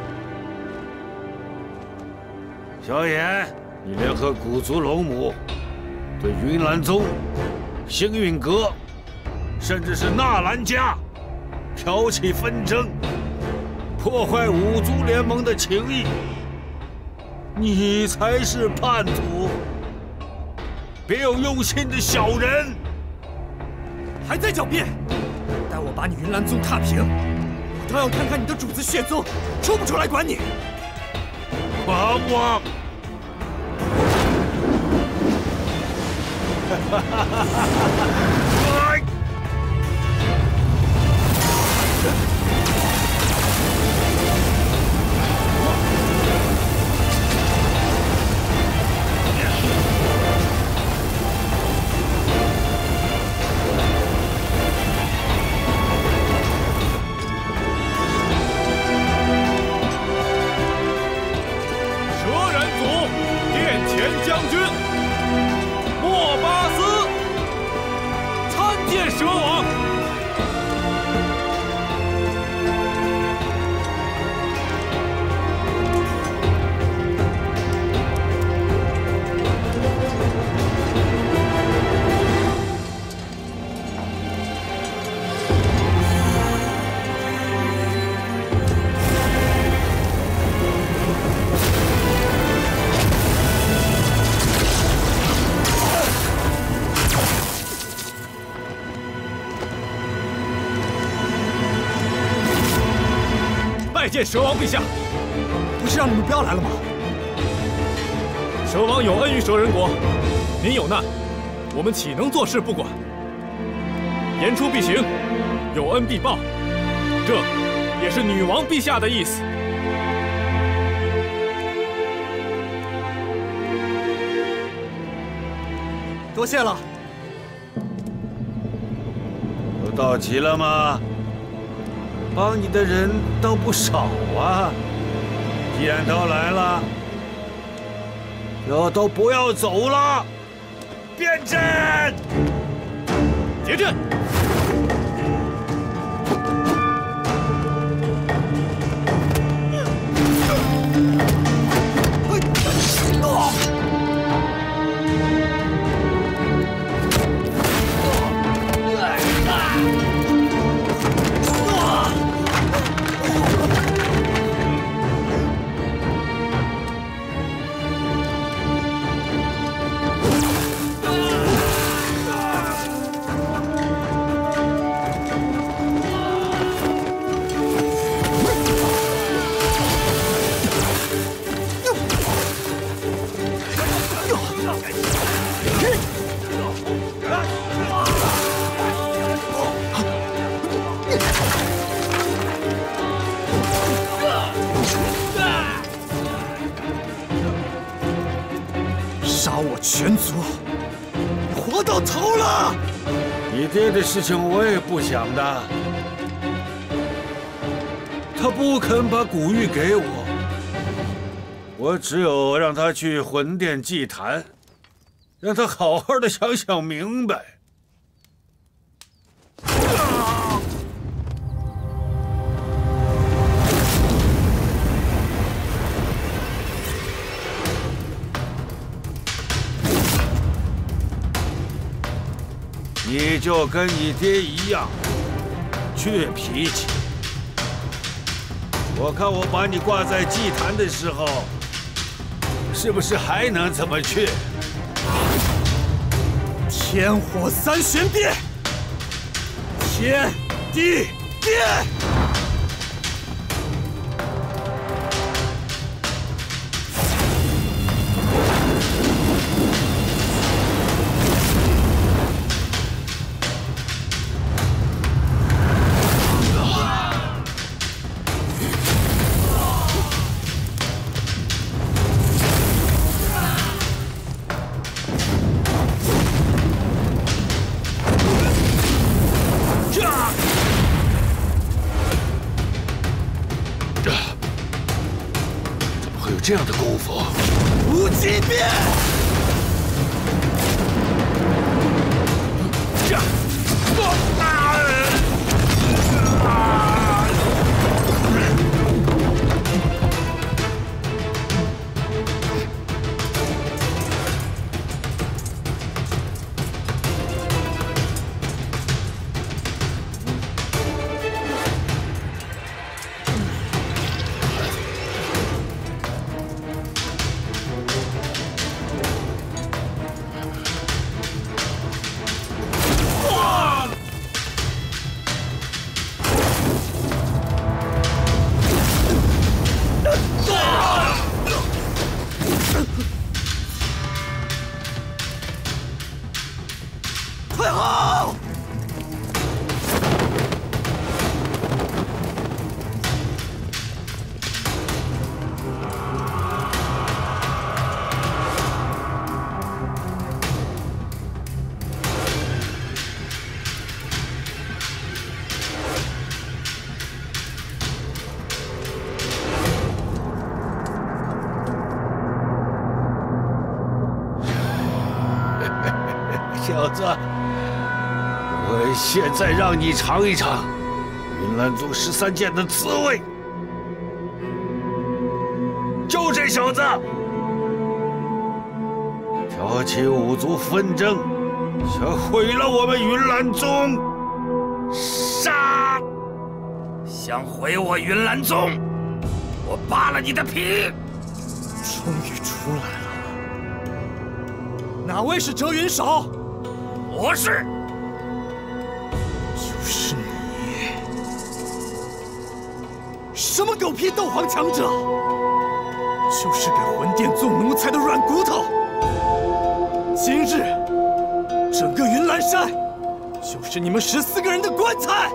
萧炎，你联合古族龙母，对云岚宗、星陨阁，甚至是纳兰家，挑起纷争，破坏五族联盟的情谊。你才是叛徒，别有用心的小人！ 还在狡辩？待我把你云岚宗踏平，我倒要看看你的主子血宗出不出来管你！ 狂妄！哈哈哈哈哈！ 将军莫巴斯参见蛇王。 蛇王陛下， 不是让你们不要来了吗？ 蛇王有恩于蛇人国，您有难，我们岂能坐视不管？言出必行，有恩必报，这也是女王陛下的意思。 多谢了。 都到齐了吗？帮你的人倒不少啊。既然都来了，就都不要走了，变阵！ 结阵！ 杀我全族，活到头了！ 你爹的事情我也不想的，他不肯把古玉给我，我只有让他去魂殿祭坛，让他好好的想想明白。你就跟你爹一样，倔脾气。我看我把你挂在祭坛的时候，是不是还能这么倔？ 天火三玄变，天地变。 这样的功夫， 无极变！ 这， 快好！ 小子，我现在让你尝一尝云岚宗十三剑的滋味。就这小子，挑起五族纷争，想毁了我们云岚宗，杀！ 想毁我云岚宗，我扒了你的皮！ 终于出来了，哪位是折云手？ 我是。 就是你， 什么狗屁斗皇强者？就是给魂殿做奴才的软骨头。今日，整个云岚山就是你们十四个人的棺材。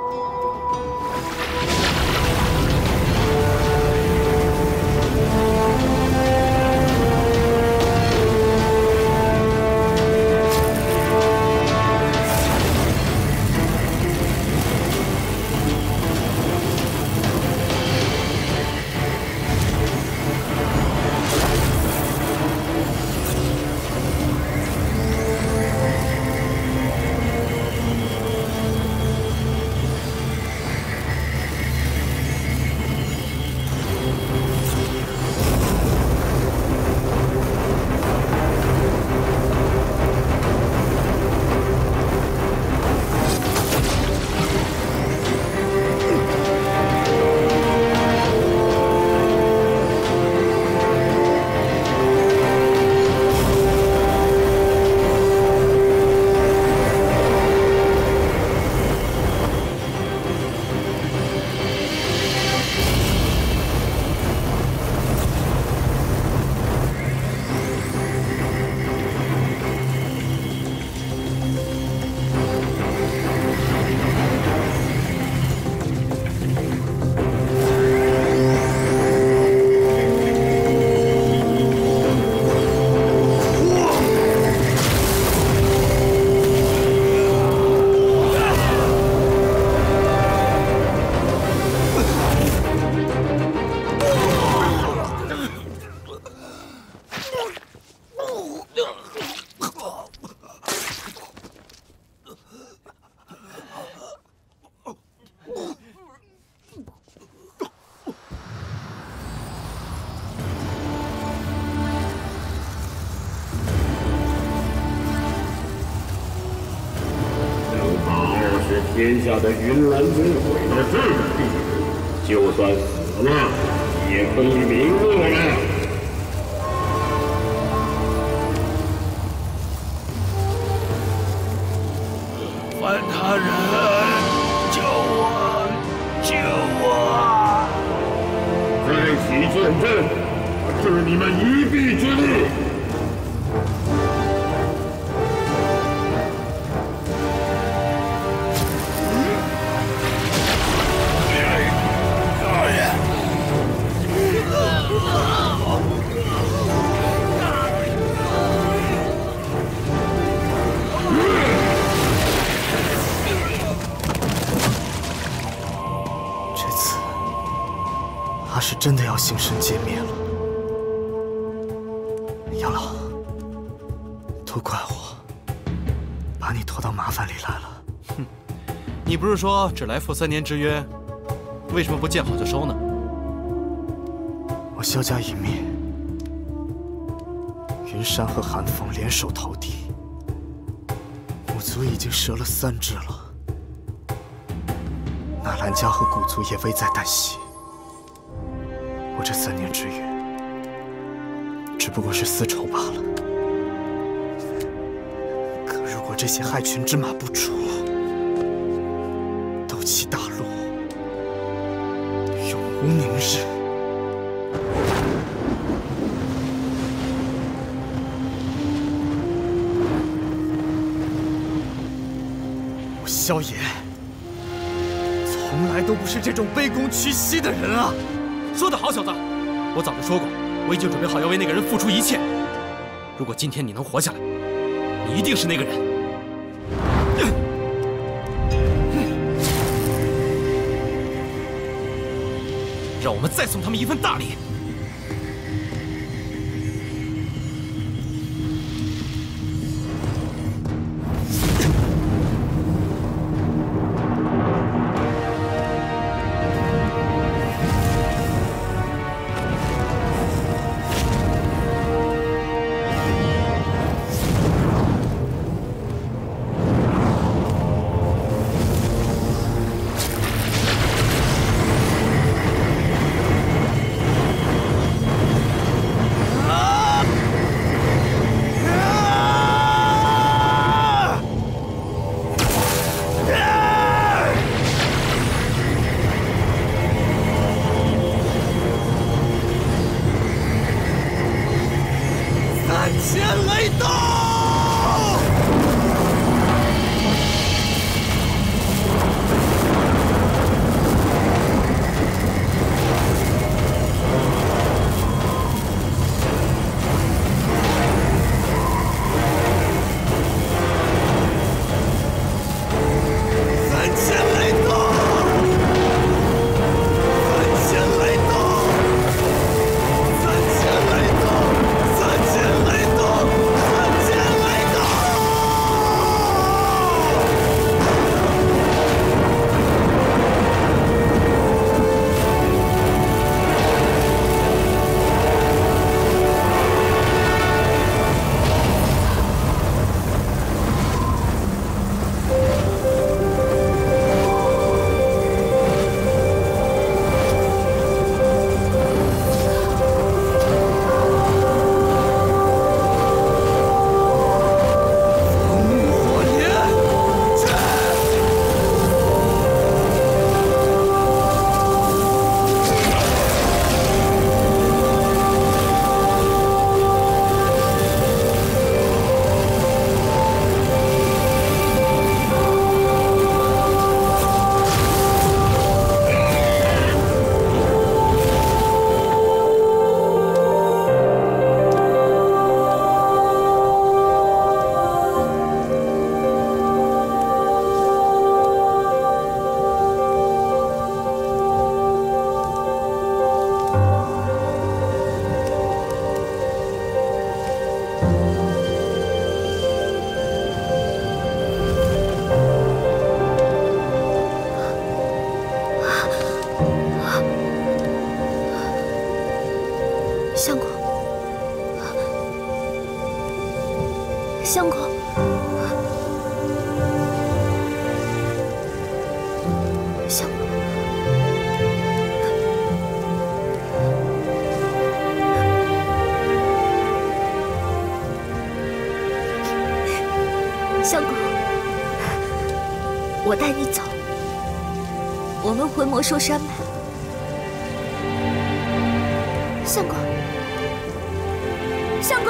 天下的云岚宗毁到这个地步，就算死了，也可以名落了。 范大人，救我！救我！ 再起战阵，我治你们一臂之力。 他是真的要形神皆灭了，杨老，都怪我，把你拖到麻烦里来了。 哼，你不是说只来赴三年之约，为什么不见好就收呢？ 我萧家一灭，云山和寒风联手投敌，五族已经折了三只了，纳兰家和古族也危在旦夕。 我这三年之约，只不过是丝绸罢了。可如果这些害群之马不除，斗气大落，永无宁日。我萧炎，从来都不是这种卑躬屈膝的人啊！ 说得好，小子！我早就说过，我已经准备好要为那个人付出一切。如果今天你能活下来，你一定是那个人。让我们再送他们一份大礼。 三千雷刀！ 相公，相公，相公，相公，我带你走，我们回魔兽山脉。相公。 相公，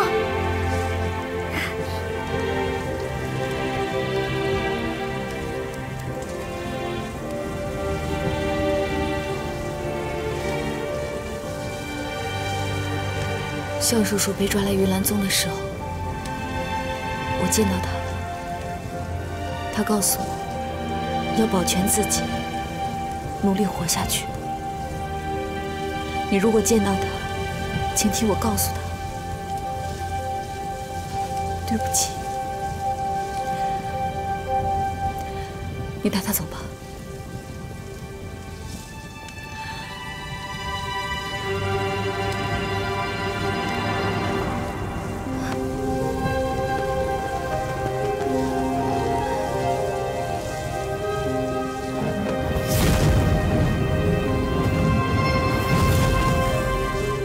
向叔叔被抓来云岚宗的时候，我见到他了。他告诉我，要保全自己，努力活下去。你如果见到他，请替我告诉他。 对不起，你带他走吧。